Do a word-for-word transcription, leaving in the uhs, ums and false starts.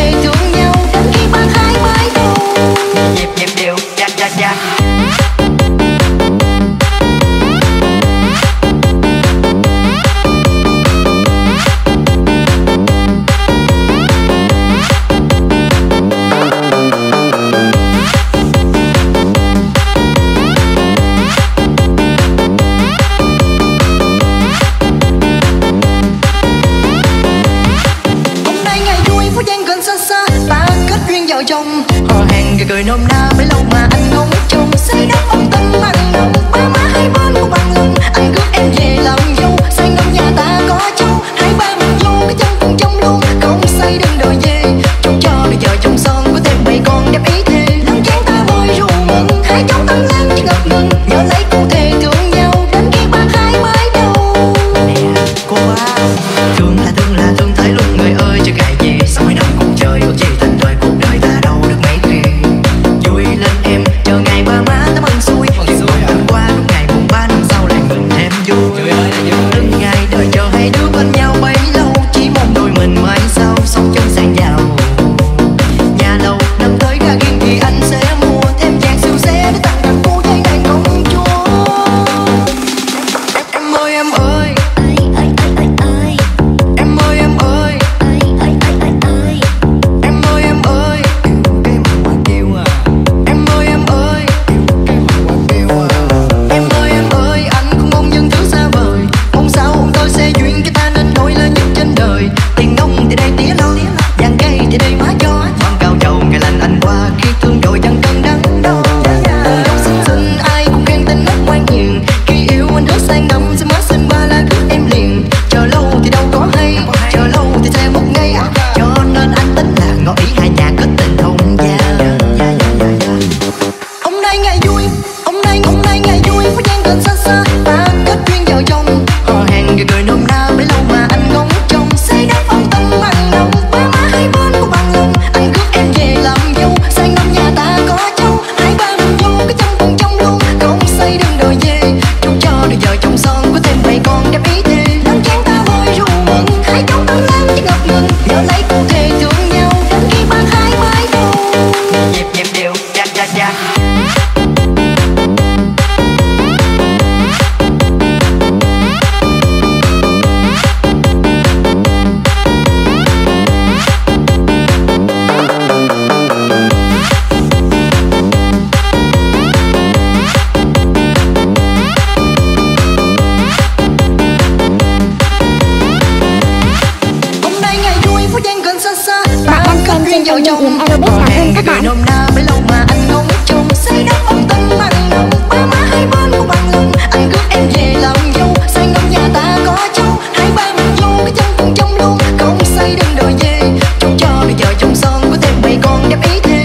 thể thương nhau đến khi bác hai mái đầu. Nhịp nhịp điệu cha cha cha. Trong hò hẹn cười cười nôm na bấy lâu mà anh ngóng trông say đắm ôm tâm mặn nồng, ba má hai bên một bằng lòng anh rước em về làm dâu, say ngắm nhà ta có trâu, hai ba mình vô cái chân cùng trong luôn, không say đừng đòi về, chúc cho đời vợ chồng son có thêm bầy con đẹp ý thề, lắm chén ta bồi rượu mừng, hai cháu tâm lan chỉ ngập ngừng, nhớ lấy cụ thể thương nhau đến khi bác hai mái đầu. Nè cô ba, thương là thương là thương thấy lúc người ơi chưa cài gì, sáu mươi năm cùng trời ước gì thành tuệ cuộc đời ta đâu được mấy khi vui lên em chờ ngày ba má tấm ơn xui tháng qua lúc ngày mùng ba năm sau lại mừng thêm vui từng ngày đợi chờ hai đứa bên nhau bấy lâu chỉ mong đôi mình mai sau sống chân sang giàu nhà lầu năm tới ga riêng thì anh sẽ mua thêm chàng siêu xe để tặng tặng cô thấy nàng công chúa. Em ơi em ơi em ơi em ơi em ơi em ơi em ơi em ơi em ơi em ơi em ơi anh không mong những thứ xa vời, mong sao hôm tôi sẽ duyên cái ta nên đôi lớn nhất trên đời, tiền nông thì đây tía lo vàng cây thì đây má cho con cao trầu ngày lành anh qua khi thương rồi chẳng cần đắn đo trong xinh xinh ai cũng khen tên rất ngoan hiền, khi yêu anh hứa sang năm sẽ má xin ba la cướp em liền, chờ lâu thì đâu có hay chờ lâu thì sẽ một ngày, cho nên anh tính là ngỏ ý hai nhà kết tình hôn gia. Hôm nay ngày vui hôm nay hôm nay ngày vui phút giây gần xa xa ta kết duyên vợ chồng, hò hẹn cười cười nôm na bấy lâu mà anh ngóng trông say đắm ôm tâm mặn nồng, ba má hai bên của bằng lòng anh rước em về làm dâu, say năm nhà ta có trâu, hai ba mình vô cái chân cùng trong luôn, không say đừng đòi về, chúc cho đời vợ chồng son có thêm bầy con đẹp ý thề, lắm chén ta bồi rượu mừng, hai cháu tâm lan chỉ ngập ngừng, nhớ lấy cụ thể thương nhau đến khi bác hai mái đầu. Nhịp nhịp điệu cha cha cha. Hôm nay ngày vui phút giây gần xa xa Bạn đang xem trên kênh Minh Yến Aerobic. Cảm ơn các bạn. nôm na bấy lâu mà anh ngóng trông say đắm ôm tâm mặn nồng, ba má hai bên của bằng lòng anh rước em về làm dâu, say năm nhà ta có trâu, hai ba mình vô cái chân cùng trong luôn, không say đừng đòi về, chúc cho đời vợ chồng son có thêm bầy con đẹp ý thề.